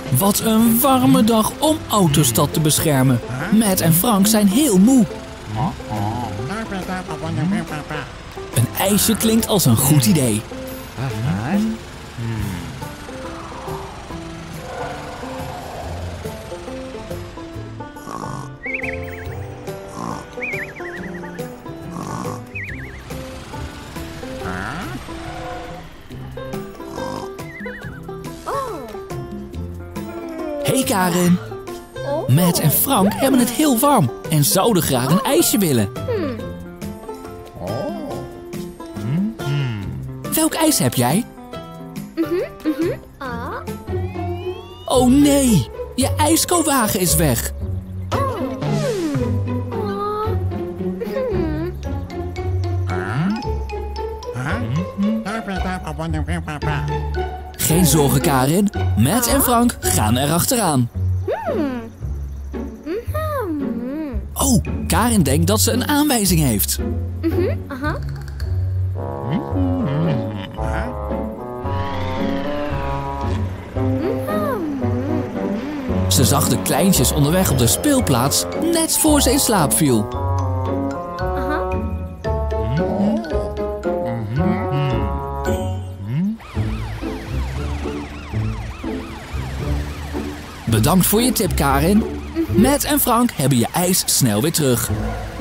Wat een warme dag om Autostad te beschermen. Matt en Frank zijn heel moe. Een ijsje klinkt als een goed idee. Hey Karin. Matt en Frank hebben het heel warm en zouden graag een ijsje willen. Welk ijs heb jij? Oh nee, je ijskoopwagen is weg. Geen zorgen Karin, Matt en Frank gaan er achteraan. Oh, Karin denkt dat ze een aanwijzing heeft. Ze zag de kleintjes onderweg op de speelplaats net voor ze in slaap viel. Bedankt voor je tip, Karin. Matt en Frank hebben je ijs snel weer terug.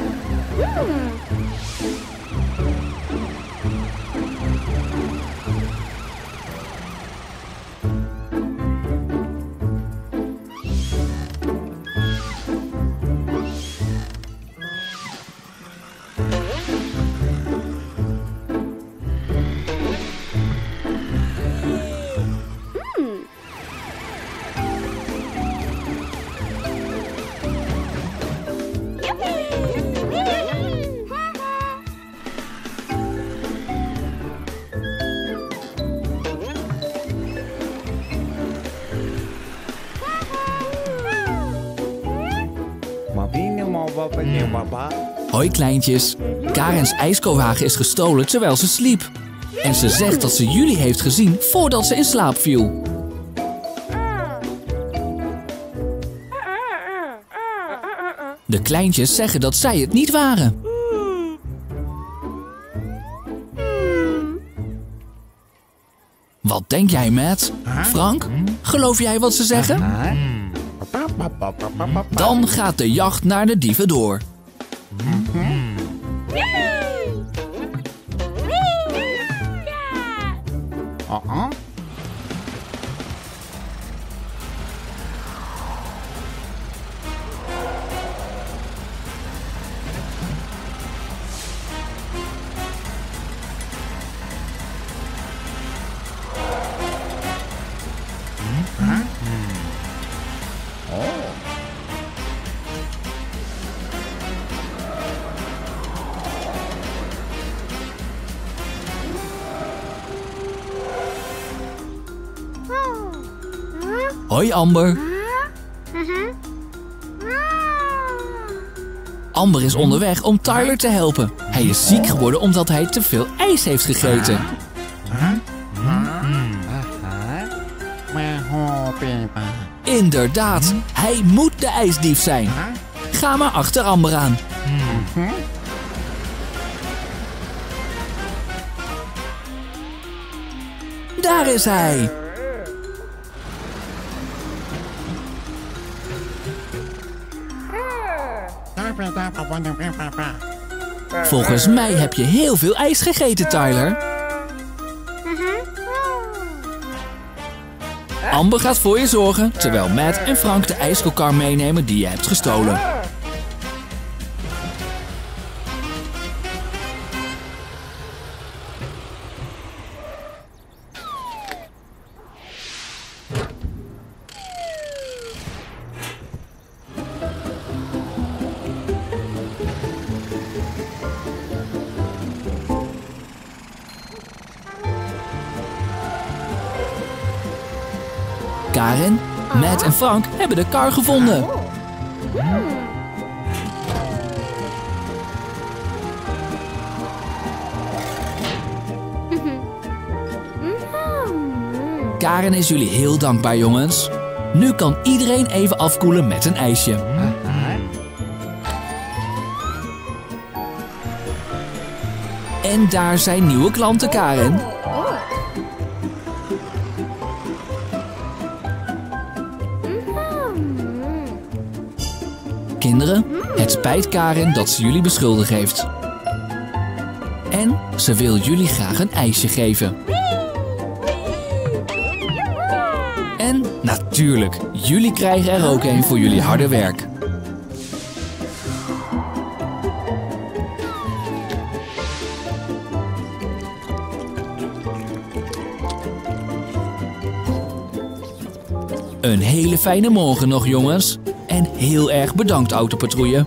Hoi kleintjes, Karens ijskowagen is gestolen terwijl ze sliep. En ze zegt dat ze jullie heeft gezien voordat ze in slaap viel. De kleintjes zeggen dat zij het niet waren. Wat denk jij, Matt? Frank, geloof jij wat ze zeggen? Dan gaat de jacht naar de dieven door. Hoi Amber. Amber is onderweg om Tyler te helpen. Hij is ziek geworden omdat hij te veel ijs heeft gegeten. Inderdaad, hij moet de ijsdief zijn. Ga maar achter Amber aan. Daar is hij. Volgens mij heb je heel veel ijs gegeten, Tyler. Amber gaat voor je zorgen, terwijl Matt en Frank de ijskokar meenemen die je hebt gestolen. Karin, Matt en Frank hebben de kar gevonden. Karin is jullie heel dankbaar, jongens. Nu kan iedereen even afkoelen met een ijsje. En daar zijn nieuwe klanten, Karen. Kinderen, het spijt Karen dat ze jullie beschuldigd heeft. En ze wil jullie graag een ijsje geven. En natuurlijk, jullie krijgen er ook een voor jullie harde werk. Een hele fijne morgen nog, jongens. En heel erg bedankt, Autopatrouille.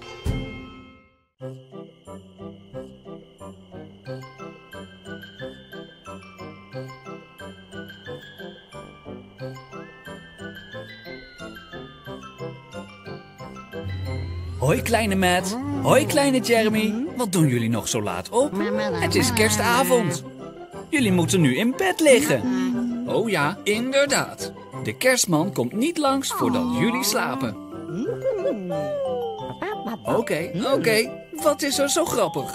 Hoi kleine Matt. Hoi kleine Jeremy. Wat doen jullie nog zo laat op? Het is kerstavond. Jullie moeten nu in bed liggen. Oh ja, inderdaad. De kerstman komt niet langs voordat jullie slapen. Oké. Wat is er zo grappig?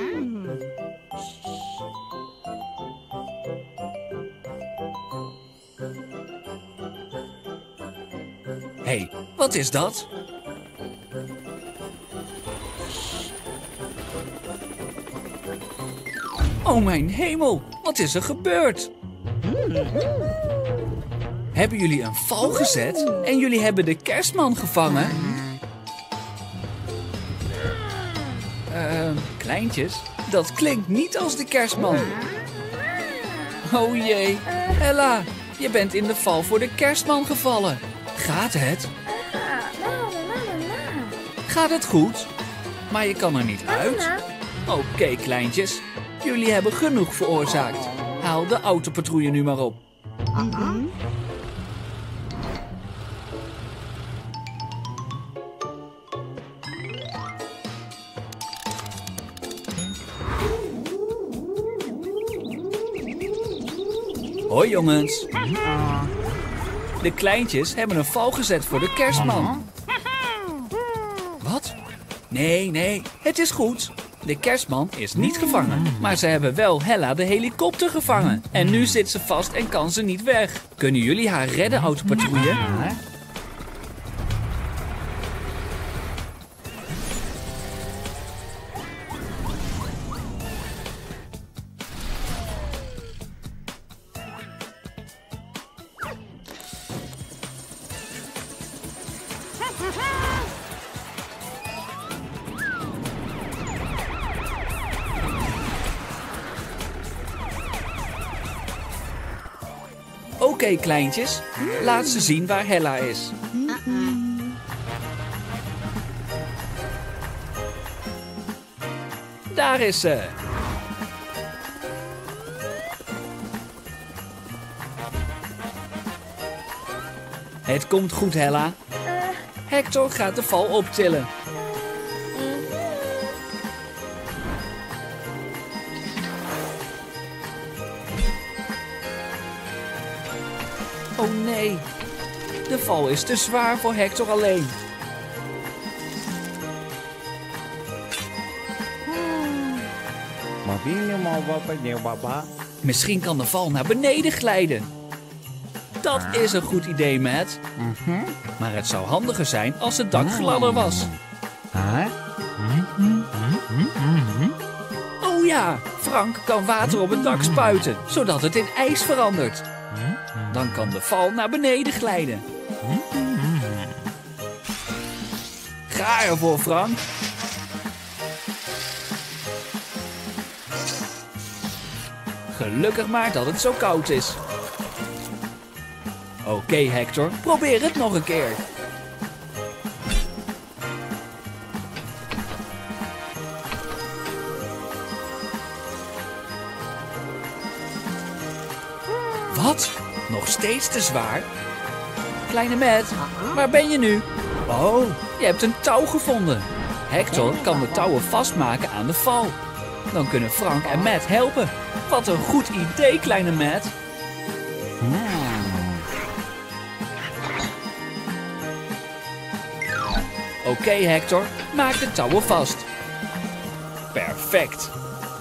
Hé, wat is dat? Oh mijn hemel, wat is er gebeurd? Hebben jullie een val gezet en jullie hebben de kerstman gevangen? Kleintjes, dat klinkt niet als de kerstman. Oh jee, Ella, je bent in de val voor de kerstman gevallen. Gaat het? Gaat het goed? Maar je kan er niet uit? Oké, kleintjes, jullie hebben genoeg veroorzaakt. Haal de autopatrouille nu maar op. Hoi jongens. De kleintjes hebben een val gezet voor de kerstman. Wat? Nee, het is goed. De kerstman is niet gevangen. Maar ze hebben wel Hella de helikopter gevangen. En nu zit ze vast en kan ze niet weg. Kunnen jullie haar redden, autopatrouille? Oké, kleintjes, laat ze zien waar Hella is. Daar is ze. Het komt goed, Hella. Hector gaat de val optillen. Oh nee, de val is te zwaar voor Hector alleen. Misschien kan de val naar beneden glijden. Dat is een goed idee, Matt. Maar het zou handiger zijn als het dak gladder was. Oh ja, Frank kan water op het dak spuiten, zodat het in ijs verandert. Dan kan de val naar beneden glijden. Ga ervoor, Frank. Gelukkig maar dat het zo koud is. Oké, Hector, probeer het nog een keer. Wat? Nog steeds te zwaar? Kleine Matt, waar ben je nu? Oh, je hebt een touw gevonden. Hector kan de touwen vastmaken aan de val. Dan kunnen Frank en Matt helpen. Wat een goed idee, kleine Matt. Oké, Hector, maak de touwen vast. Perfect.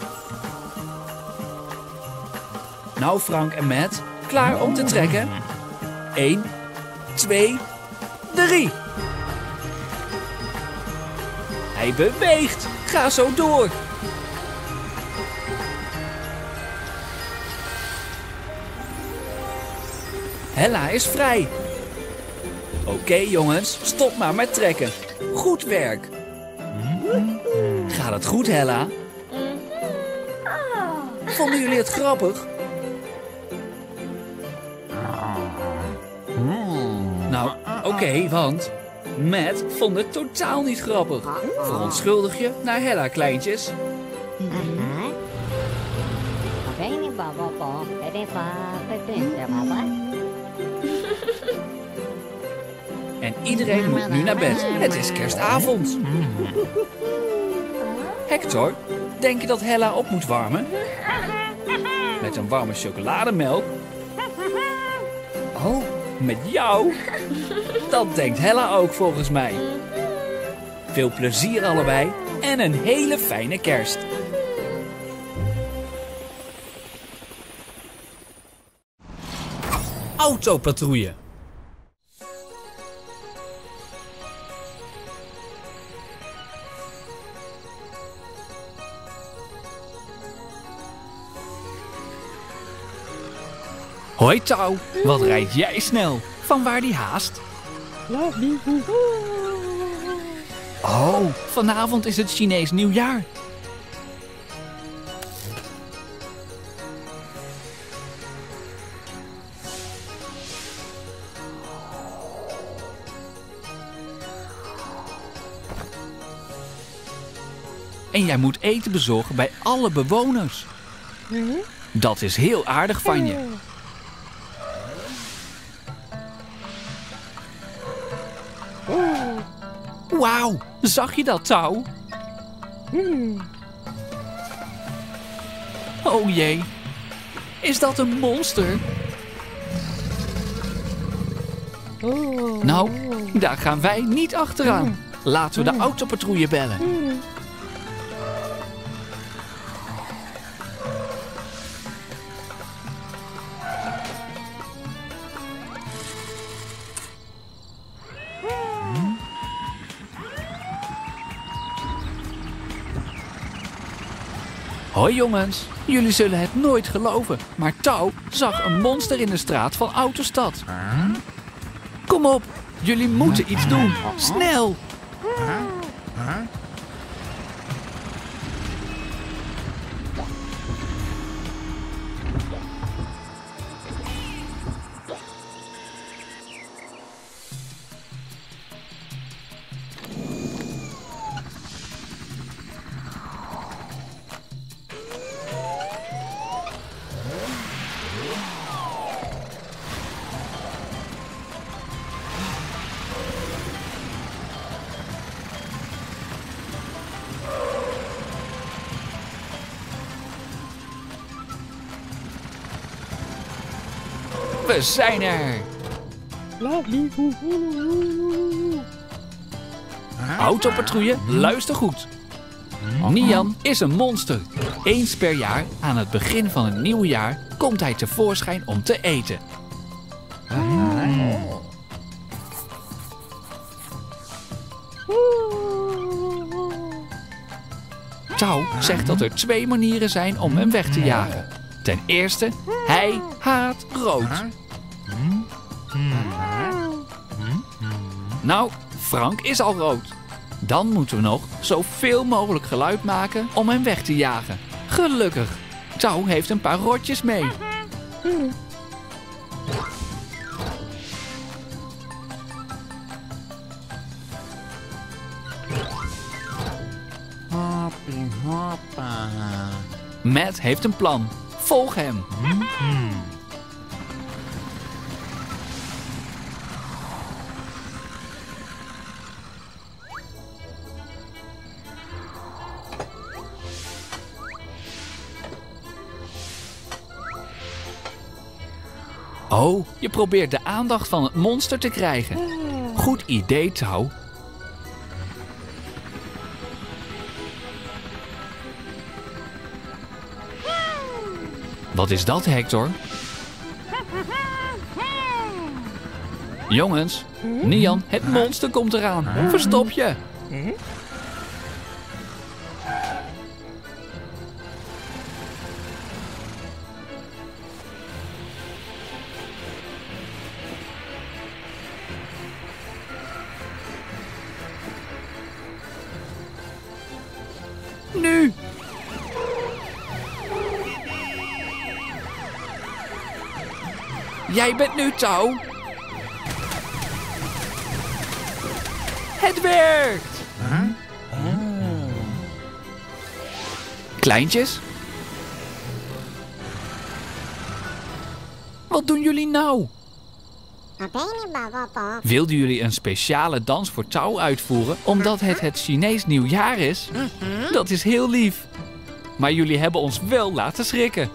Nou, Frank en Matt, klaar om te trekken? 1, 2, 3. Hij beweegt. Ga zo door. Hella is vrij. Oké, jongens, stop maar met trekken. Goed werk. Gaat het goed, Hella? Vonden jullie het grappig? Nou, oké, want Matt vond het totaal niet grappig. Verontschuldig je naar Hella, kleintjes. En iedereen moet nu naar bed. Het is kerstavond. Hector, denk je dat Hella op moet warmen? Met een warme chocolademelk? Oh, met jou? Dat denkt Hella ook volgens mij. Veel plezier allebei en een hele fijne kerst. Autopatrouille. Hoi Touw, wat rijd jij snel? Vanwaar die haast? Oh, vanavond is het Chinees nieuwjaar. En jij moet eten bezorgen bij alle bewoners. Dat is heel aardig van je. Wauw, zag je dat, Touw? Oh jee, is dat een monster? Nou, daar gaan wij niet achteraan. Laten we de autopatrouille bellen. Hoi jongens, jullie zullen het nooit geloven, maar Touw zag een monster in de straat van Autostad. Kom op, jullie moeten iets doen, snel! We zijn er! Autopatrouille, luister goed. Nian is een monster. Eens per jaar, aan het begin van het nieuwe jaar, komt hij tevoorschijn om te eten. Touw zegt dat er 2 manieren zijn om hem weg te jagen. Ten eerste, hij haat rood. Nou, Frank is al rood. Dan moeten we nog zoveel mogelijk geluid maken om hem weg te jagen. Gelukkig, Touw heeft een paar rotjes mee. Matt heeft een plan. Volg hem. Oh, je probeert de aandacht van het monster te krijgen. Goed idee, Touw. Wat is dat, Hector? Jongens, Nian, het monster komt eraan. Verstop je. Nu! Jij bent nu touw. Het werkt! Kleintjes? Wat doen jullie nou? Wilden jullie een speciale dans voor touw uitvoeren omdat het Chinees nieuwjaar is? Dat is heel lief. Maar jullie hebben ons wel laten schrikken.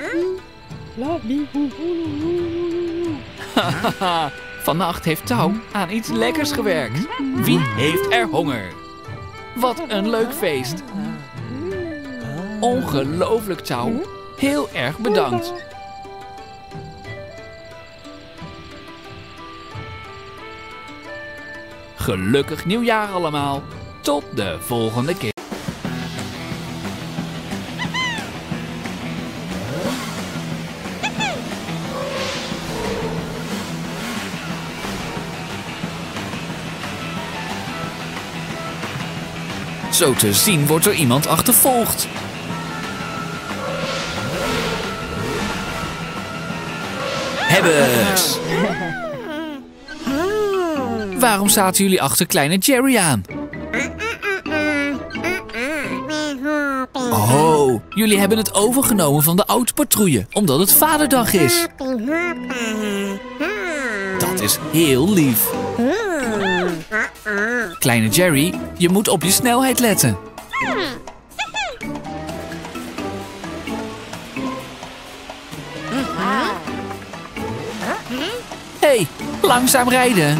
Hahaha, vannacht heeft touw aan iets lekkers gewerkt. Wie heeft er honger? Wat een leuk feest. Ongelooflijk, touw. Heel erg bedankt. Gelukkig nieuwjaar allemaal. Tot de volgende keer. Zo te zien wordt er iemand achtervolgd. Hebbers! Waarom zaten jullie achter kleine Jerry aan? Oh, jullie hebben het overgenomen van de autopatrouille, omdat het Vaderdag is. Dat is heel lief. Kleine Jerry, je moet op je snelheid letten. Hey, langzaam rijden.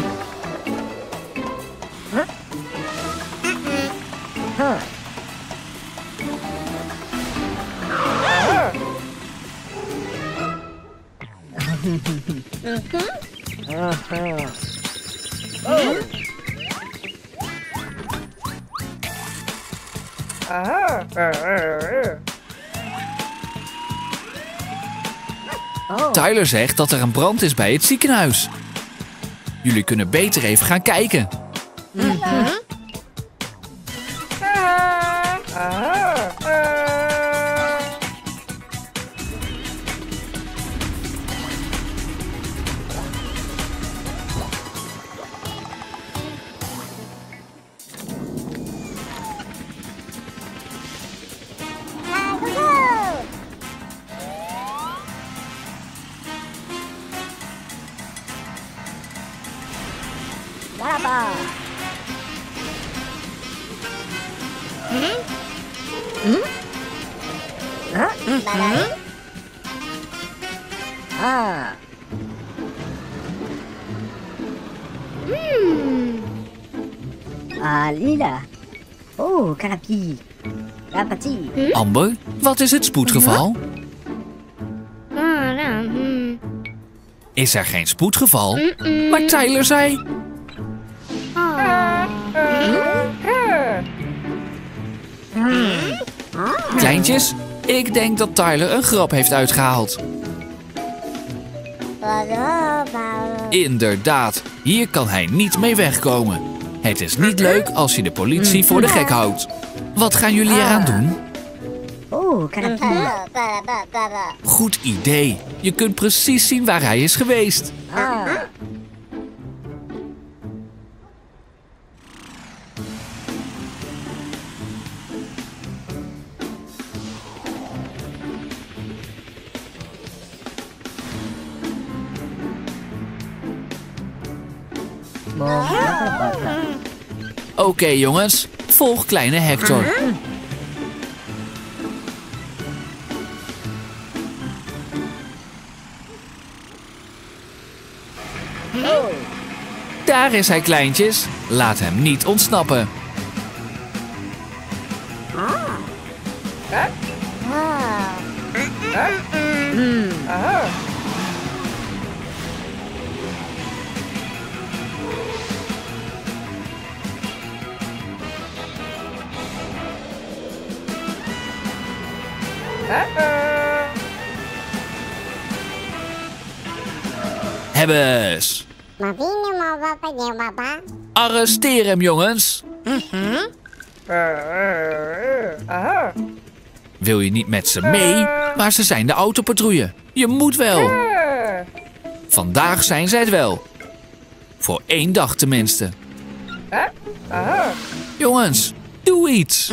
Tyler zegt dat er een brand is bij het ziekenhuis. Jullie kunnen beter even gaan kijken. Lila. Oh, Karapi. Rapati. Amber, wat is het spoedgeval? Is er geen spoedgeval? Maar Tyler zei... Kleintjes, ik denk dat Tyler een grap heeft uitgehaald. Inderdaad, hier kan hij niet mee wegkomen. Het is niet leuk als je de politie voor de gek houdt. Wat gaan jullie eraan doen? Oh, Karapi. Goed idee. Je kunt precies zien waar hij is geweest. Oké, jongens, volg kleine Hector. Daar is hij, kleintjes. Laat hem niet ontsnappen. Hebbes. Arresteer hem, jongens. Wil je niet met ze mee? Maar ze zijn de autopatrouille. Je moet wel. Vandaag zijn zij het wel. Voor 1 dag tenminste. Jongens, doe iets.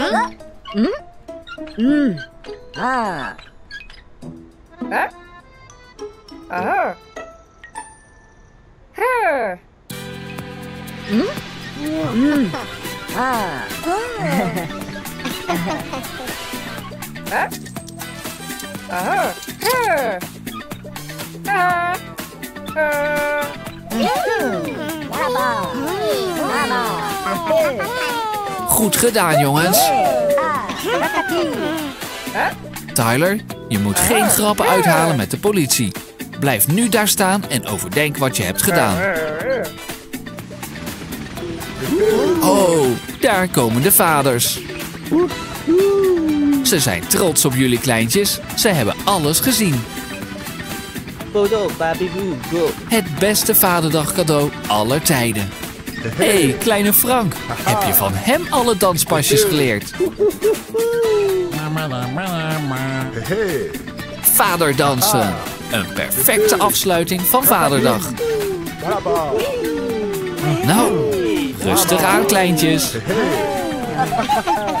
Goed gedaan, jongens. Tyler, je moet geen grappen uithalen met de politie. Blijf nu daar staan en overdenk wat je hebt gedaan. Oh, daar komen de vaders. Ze zijn trots op jullie kleintjes. Ze hebben alles gezien. Het beste vaderdag cadeau aller tijden. Hé, kleine Frank. Heb je van hem alle danspasjes geleerd? Vaderdansen. Een perfecte afsluiting van Vaderdag. Nou, rustig aan, kleintjes.